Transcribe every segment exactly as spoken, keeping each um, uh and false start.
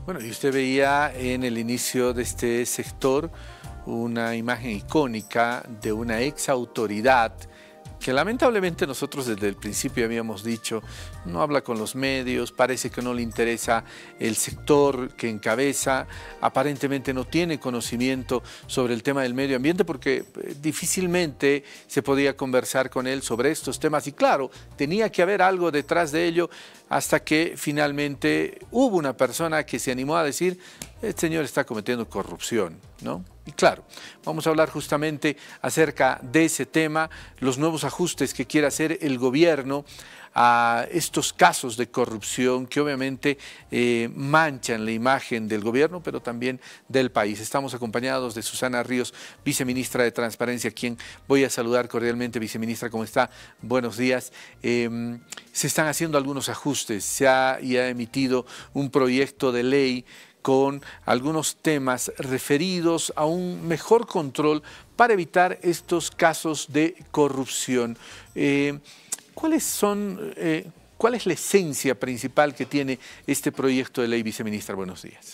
Bueno, y usted veía en el inicio de este sector una imagen icónica de una ex autoridad que lamentablemente nosotros desde el principio habíamos dicho, no habla con los medios, parece que no le interesa el sector que encabeza, aparentemente no tiene conocimiento sobre el tema del medio ambiente porque difícilmente se podía conversar con él sobre estos temas y claro, tenía que haber algo detrás de ello hasta que finalmente hubo una persona que se animó a decir, este señor está cometiendo corrupción, ¿no? Y claro, vamos a hablar justamente acerca de ese tema, los nuevos ajustes que quiere hacer el gobierno a estos casos de corrupción que obviamente eh, manchan la imagen del gobierno, pero también del país. Estamos acompañados de Susana Ríos, viceministra de Transparencia, a quien voy a saludar cordialmente. Viceministra, ¿cómo está? Buenos días. Eh, se están haciendo algunos ajustes, se ha, y ha emitido un proyecto de ley con algunos temas referidos a un mejor control para evitar estos casos de corrupción. Eh, ¿cuáles son, eh, ¿Cuál es la esencia principal que tiene este proyecto de ley, viceministra? Buenos días.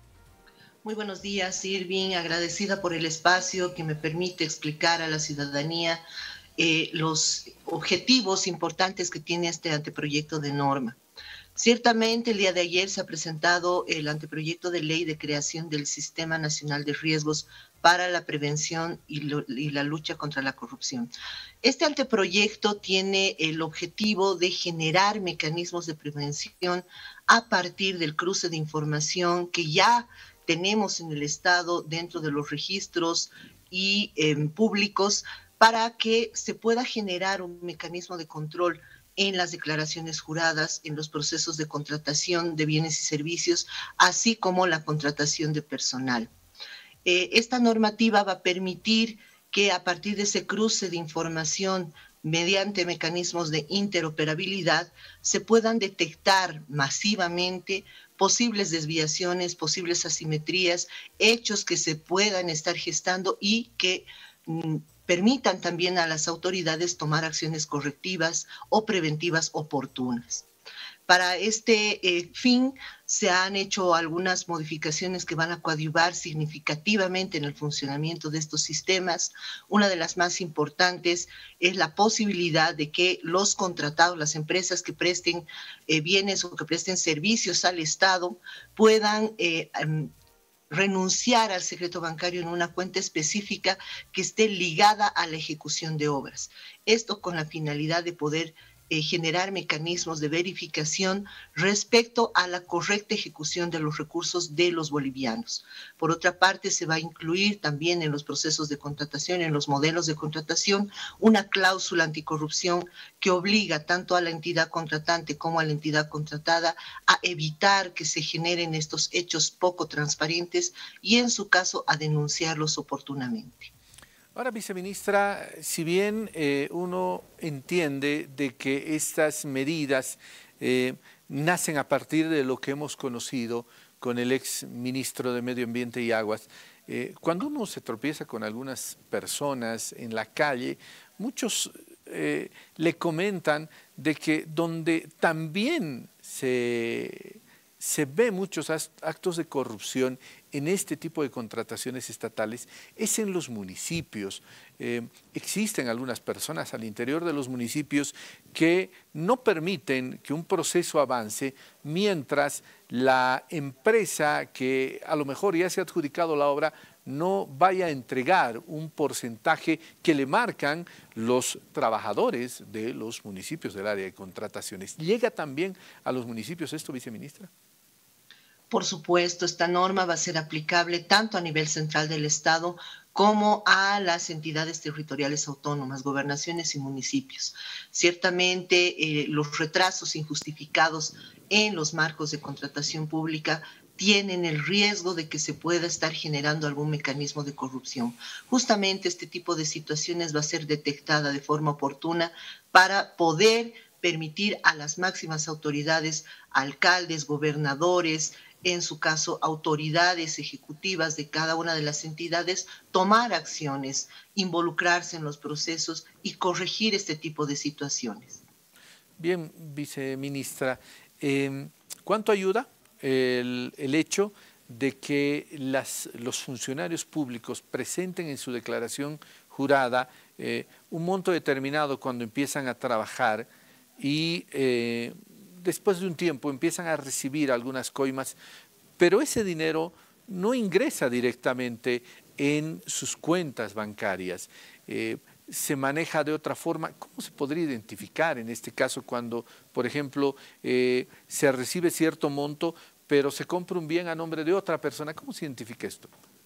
Muy buenos días, Irving. Agradecida por el espacio que me permite explicar a la ciudadanía eh, los objetivos importantes que tiene este anteproyecto de norma. Ciertamente, el día de ayer se ha presentado el anteproyecto de ley de creación del Sistema Nacional de Riesgos para la Prevención y, lo, y la Lucha contra la Corrupción. Este anteproyecto tiene el objetivo de generar mecanismos de prevención a partir del cruce de información que ya tenemos en el Estado dentro de los registros y eh, públicos para que se pueda generar un mecanismo de control en las declaraciones juradas, en los procesos de contratación de bienes y servicios, así como la contratación de personal. Eh, esta normativa va a permitir que a partir de ese cruce de información mediante mecanismos de interoperabilidad se puedan detectar masivamente posibles desviaciones, posibles asimetrías, hechos que se puedan estar gestando y que mm, permitan también a las autoridades tomar acciones correctivas o preventivas oportunas. Para este eh, fin se han hecho algunas modificaciones que van a coadyuvar significativamente en el funcionamiento de estos sistemas. Una de las más importantes es la posibilidad de que los contratados, las empresas que presten eh, bienes o que presten servicios al Estado puedan eh, renunciar al secreto bancario en una cuenta específica que esté ligada a la ejecución de obras. Esto con la finalidad de poder eh, generar mecanismos de verificación respecto a la correcta ejecución de los recursos de los bolivianos. Por otra parte, se va a incluir también en los procesos de contratación, en los modelos de contratación, una cláusula anticorrupción que obliga tanto a la entidad contratante como a la entidad contratada a evitar que se generen estos hechos poco transparentes y, en su caso, a denunciarlos oportunamente. Ahora, viceministra, si bien eh, uno entiende de que estas medidas eh, nacen a partir de lo que hemos conocido con el ex ministro de Medio Ambiente y Aguas, eh, cuando uno se tropieza con algunas personas en la calle, muchos eh, le comentan de que donde también se... se ve muchos actos de corrupción en este tipo de contrataciones estatales, es en los municipios. Eh, existen algunas personas al interior de los municipios que no permiten que un proceso avance mientras la empresa que a lo mejor ya se ha adjudicado la obra no vaya a entregar un porcentaje que le marcan los trabajadores de los municipios del área de contrataciones. ¿Llega también a los municipios esto, viceministra? Por supuesto, esta norma va a ser aplicable tanto a nivel central del Estado como a las entidades territoriales autónomas, gobernaciones y municipios. Ciertamente, eh, los retrasos injustificados en los marcos de contratación pública tienen el riesgo de que se pueda estar generando algún mecanismo de corrupción. Justamente este tipo de situaciones va a ser detectada de forma oportuna para poder permitir a las máximas autoridades, alcaldes, gobernadores, en su caso, autoridades ejecutivas de cada una de las entidades, tomar acciones, involucrarse en los procesos y corregir este tipo de situaciones. Bien, viceministra, eh, ¿cuánto ayuda el, el hecho de que las, los funcionarios públicos presenten en su declaración jurada eh, un monto determinado cuando empiezan a trabajar y eh, después de un tiempo empiezan a recibir algunas coimas, pero ese dinero no ingresa directamente en sus cuentas bancarias. Eh, se maneja de otra forma. ¿Cómo se podría identificar en este caso cuando, por ejemplo, eh, se recibe cierto monto, pero se compra un bien a nombre de otra persona? ¿Cómo se identifica esto?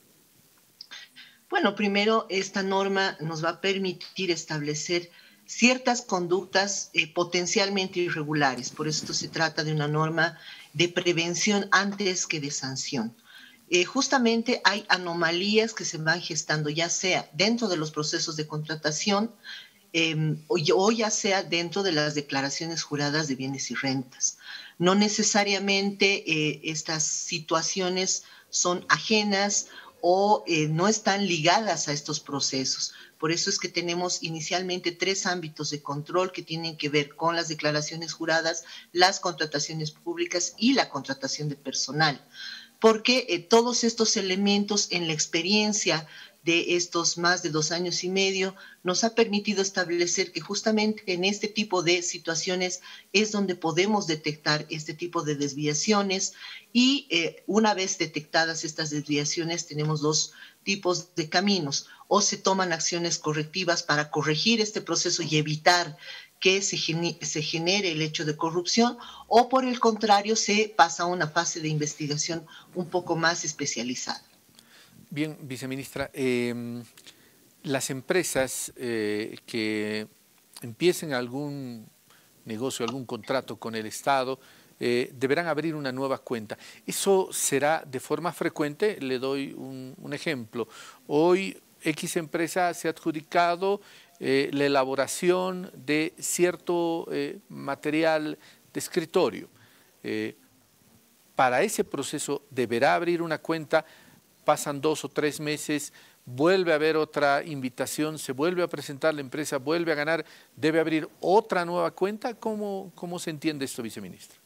Bueno, primero, esta norma nos va a permitir establecer ciertas conductas eh, potencialmente irregulares. Por esto se trata de una norma de prevención antes que de sanción. Eh, justamente hay anomalías que se van gestando, ya sea dentro de los procesos de contratación eh, o, o ya sea dentro de las declaraciones juradas de bienes y rentas. No necesariamente eh, estas situaciones son ajenas o eh, no están ligadas a estos procesos. Por eso es que tenemos inicialmente tres ámbitos de control que tienen que ver con las declaraciones juradas, las contrataciones públicas y la contratación de personal. Porque eh, todos estos elementos en la experiencia de estos más de dos años y medio nos ha permitido establecer que justamente en este tipo de situaciones es donde podemos detectar este tipo de desviaciones y eh, una vez detectadas estas desviaciones tenemos dos tipos de caminos. O se toman acciones correctivas para corregir este proceso y evitar que se genere, se genere el hecho de corrupción, o por el contrario se pasa a una fase de investigación un poco más especializada. Bien, viceministra, eh, las empresas eh, que empiecen algún negocio, algún contrato con el Estado, eh, deberán abrir una nueva cuenta. ¿Eso será de forma frecuente? Le doy un, un ejemplo. Hoy X empresa se ha adjudicado eh, la elaboración de cierto eh, material de escritorio. Eh, para ese proceso deberá abrir una cuenta. Pasan dos o tres meses, vuelve a haber otra invitación, se vuelve a presentar la empresa, vuelve a ganar, debe abrir otra nueva cuenta. ¿Cómo, cómo se entiende esto, viceministra?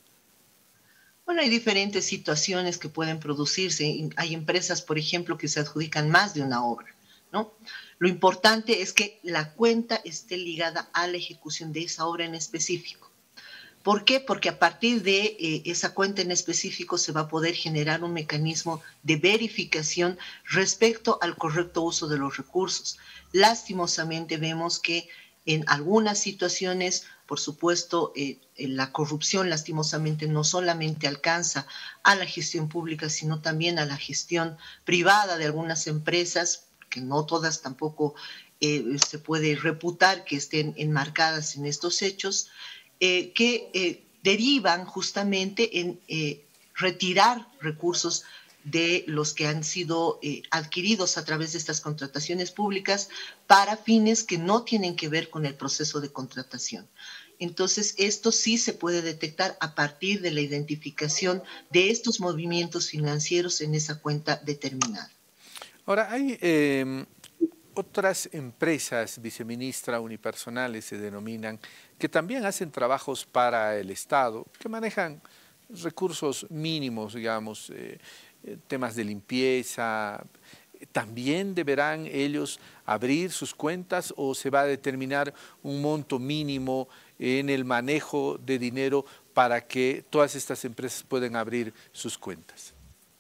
Bueno, hay diferentes situaciones que pueden producirse. Hay empresas, por ejemplo, que se adjudican más de una obra, ¿no? Lo importante es que la cuenta esté ligada a la ejecución de esa obra en específico. ¿Por qué? Porque a partir de eh, esa cuenta en específico se va a poder generar un mecanismo de verificación respecto al correcto uso de los recursos. Lastimosamente vemos que en algunas situaciones, por supuesto, eh, la corrupción lastimosamente no solamente alcanza a la gestión pública, sino también a la gestión privada de algunas empresas, que no todas tampoco eh, se puede reputar que estén enmarcadas en estos hechos. Eh, que eh, derivan justamente en eh, retirar recursos de los que han sido eh, adquiridos a través de estas contrataciones públicas para fines que no tienen que ver con el proceso de contratación. Entonces, esto sí se puede detectar a partir de la identificación de estos movimientos financieros en esa cuenta determinada. Ahora, hay eh, otras empresas, viceministra, unipersonales se denominan, que también hacen trabajos para el Estado, que manejan recursos mínimos, digamos, eh, temas de limpieza. ¿También deberán ellos abrir sus cuentas o se va a determinar un monto mínimo en el manejo de dinero para que todas estas empresas puedan abrir sus cuentas?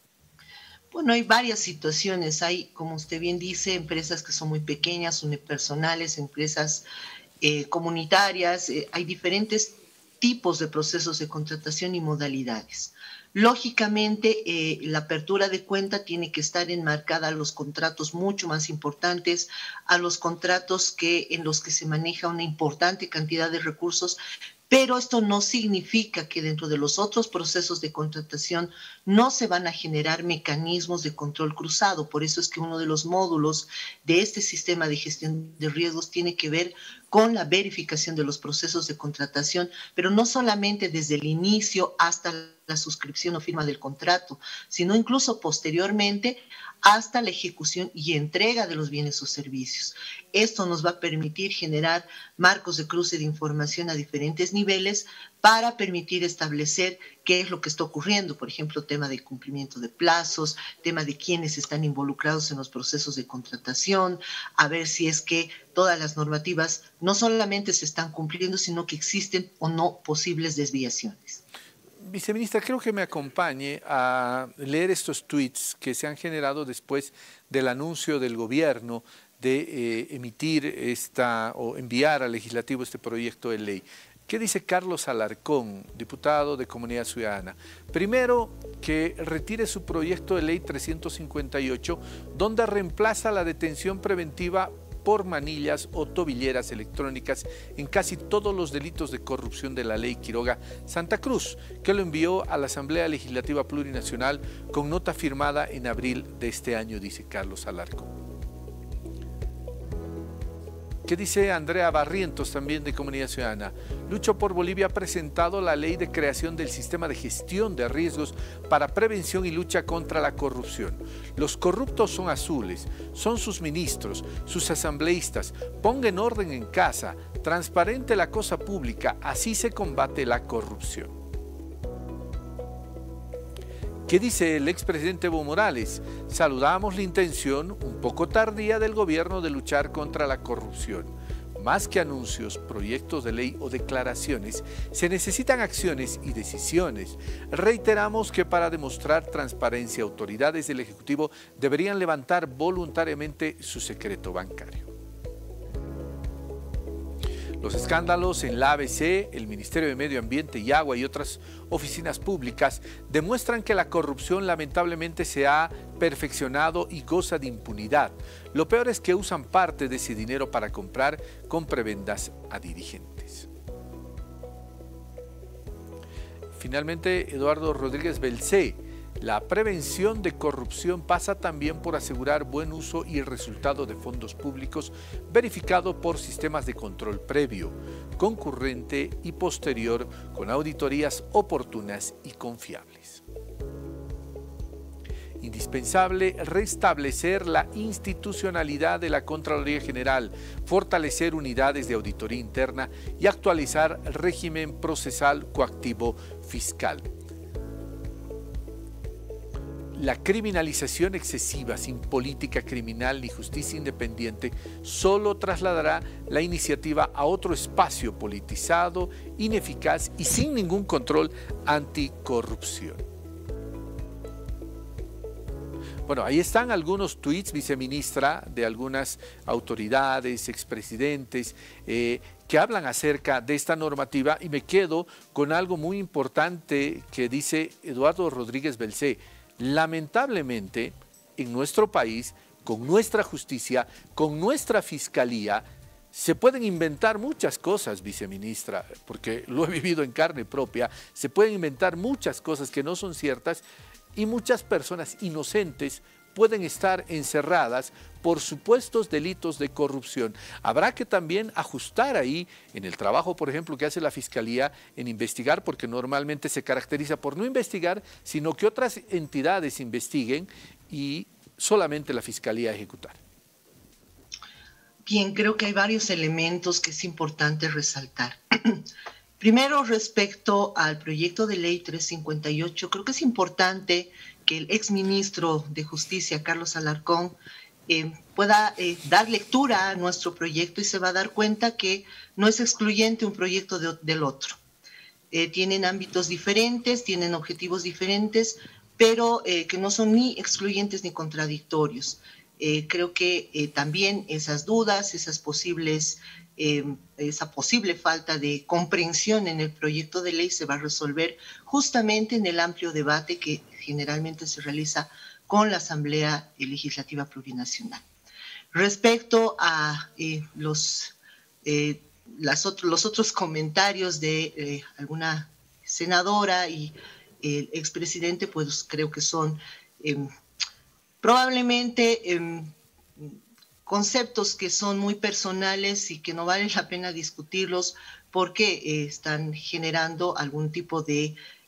Bueno, hay varias situaciones. Hay, como usted bien dice, empresas que son muy pequeñas, unipersonales, empresas eh, comunitarias. Eh, hay diferentes tipos de procesos de contratación y modalidades. Lógicamente, eh, la apertura de cuenta tiene que estar enmarcada a los contratos mucho más importantes, a los contratos que, en los que se maneja una importante cantidad de recursos, pero esto no significa que dentro de los otros procesos de contratación no se van a generar mecanismos de control cruzado. Por eso es que uno de los módulos de este sistema de gestión de riesgos tiene que ver con la verificación de los procesos de contratación, pero no solamente desde el inicio hasta la suscripción o firma del contrato, sino incluso posteriormente hasta la ejecución y entrega de los bienes o servicios. Esto nos va a permitir generar marcos de cruce de información a diferentes niveles para permitir establecer qué es lo que está ocurriendo, por ejemplo, tema de cumplimiento de plazos, tema de quiénes están involucrados en los procesos de contratación, a ver si es que todas las normativas no solamente se están cumpliendo, sino que existen o no posibles desviaciones. Viceministra, creo que me acompañe a leer estos tweets que se han generado después del anuncio del gobierno de eh, emitir esta o enviar al legislativo este proyecto de ley. ¿Qué dice Carlos Alarcón, diputado de Comunidad Ciudadana? Primero, que retire su proyecto de ley trescientos cincuenta y ocho, donde reemplaza la detención preventiva por manillas o tobilleras electrónicas en casi todos los delitos de corrupción de la ley Quiroga Santa Cruz, que lo envió a la Asamblea Legislativa Plurinacional con nota firmada en abril de este año, dice Carlos Alarcón. ¿Qué dice Andrea Barrientos, también de Comunidad Ciudadana? Lucho por Bolivia ha presentado la ley de creación del sistema de gestión de riesgos para prevención y lucha contra la corrupción. Los corruptos son azules, son sus ministros, sus asambleístas. Pongan orden en casa, transparente la cosa pública, así se combate la corrupción. ¿Qué dice el expresidente Evo Morales? Saludamos la intención, un poco tardía, del gobierno de luchar contra la corrupción. Más que anuncios, proyectos de ley o declaraciones, se necesitan acciones y decisiones. Reiteramos que para demostrar transparencia, autoridades del Ejecutivo deberían levantar voluntariamente su secreto bancario. Los escándalos en la A B C, el Ministerio de Medio Ambiente y Agua y otras oficinas públicas demuestran que la corrupción lamentablemente se ha perfeccionado y goza de impunidad. Lo peor es que usan parte de ese dinero para comprar con prebendas a dirigentes. Finalmente, Eduardo Rodríguez Belcé. La prevención de corrupción pasa también por asegurar buen uso y resultado de fondos públicos verificado por sistemas de control previo, concurrente y posterior con auditorías oportunas y confiables. Indispensable restablecer la institucionalidad de la Contraloría General, fortalecer unidades de auditoría interna y actualizar el régimen procesal coactivo fiscal. La criminalización excesiva, sin política criminal ni justicia independiente, solo trasladará la iniciativa a otro espacio politizado, ineficaz y sin ningún control anticorrupción. Bueno, ahí están algunos tuits, viceministra, de algunas autoridades, expresidentes, eh, que hablan acerca de esta normativa, y me quedo con algo muy importante que dice Eduardo Rodríguez Belcé. Lamentablemente, en nuestro país, con nuestra justicia, con nuestra fiscalía, se pueden inventar muchas cosas, viceministra, porque lo he vivido en carne propia. Se pueden inventar muchas cosas que no son ciertas y muchas personas inocentes pueden estar encerradas por supuestos delitos de corrupción. Habrá que también ajustar ahí en el trabajo, por ejemplo, que hace la Fiscalía en investigar, porque normalmente se caracteriza por no investigar, sino que otras entidades investiguen y solamente la Fiscalía ejecutar. Bien, creo que hay varios elementos que es importante resaltar. Primero, respecto al proyecto de ley trescientos cincuenta y ocho, creo que es importante que el exministro de Justicia, Carlos Alarcón, eh, pueda eh, dar lectura a nuestro proyecto y se va a dar cuenta que no es excluyente un proyecto de, del otro. Eh, tienen ámbitos diferentes, tienen objetivos diferentes, pero eh, que no son ni excluyentes ni contradictorios. Eh, creo que eh, también esas dudas, esas posibles, eh, esa posible falta de comprensión en el proyecto de ley se va a resolver justamente en el amplio debate que generalmente se realiza con la Asamblea Legislativa Plurinacional. Respecto a eh, los, eh, las otro, los otros comentarios de eh, alguna senadora y el expresidente, pues creo que son eh, probablemente eh, conceptos que son muy personales y que no vale la pena discutirlos porque eh, están generando algún tipo de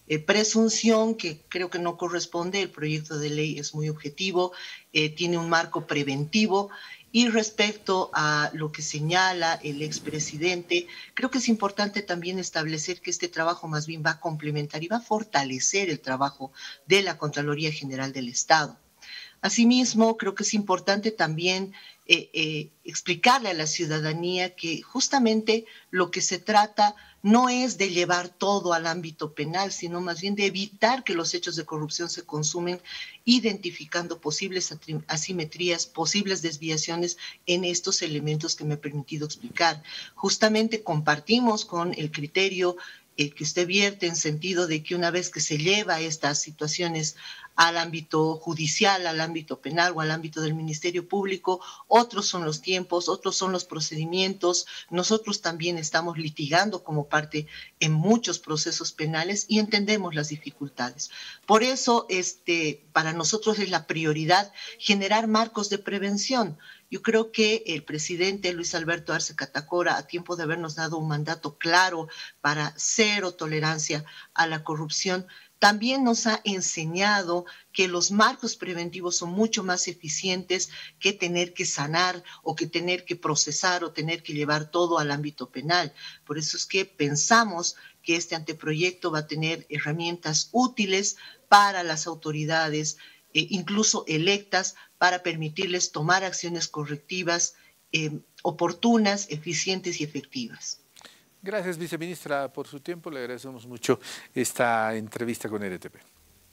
eh, presunción que creo que no corresponde. El proyecto de ley es muy objetivo, eh, tiene un marco preventivo. Y respecto a lo que señala el expresidente, creo que es importante también establecer que este trabajo más bien va a complementar y va a fortalecer el trabajo de la Contraloría General del Estado. Asimismo, creo que es importante también eh, eh, explicarle a la ciudadanía que justamente lo que se trata no es de llevar todo al ámbito penal, sino más bien de evitar que los hechos de corrupción se consumen, identificando posibles asimetrías, posibles desviaciones en estos elementos que me he permitido explicar. Justamente compartimos con el criterio eh, que usted vierte en sentido de que una vez que se lleva estas situaciones al ámbito judicial, al ámbito penal o al ámbito del Ministerio Público, otros son los tiempos, otros son los procedimientos. Nosotros también estamos litigando como parte en muchos procesos penales y entendemos las dificultades. Por eso, este, para nosotros es la prioridad generar marcos de prevención. Yo creo que el presidente Luis Alberto Arce Catacora, a tiempo de habernos dado un mandato claro para cero tolerancia a la corrupción, también nos ha enseñado que los marcos preventivos son mucho más eficientes que tener que sanar o que tener que procesar o tener que llevar todo al ámbito penal. Por eso es que pensamos que este anteproyecto va a tener herramientas útiles para las autoridades, eh, incluso electas, para permitirles tomar acciones correctivas eh, oportunas, eficientes y efectivas. Gracias, viceministra, por su tiempo. Le agradecemos mucho esta entrevista con R T P.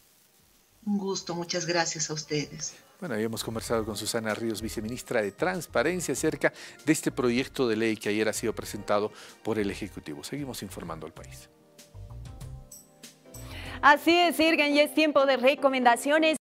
Un gusto, muchas gracias a ustedes. Bueno, habíamos conversado con Susana Ríos, viceministra de Transparencia, acerca de este proyecto de ley que ayer ha sido presentado por el Ejecutivo. Seguimos informando al país. Así es, Irgen, y es tiempo de recomendaciones.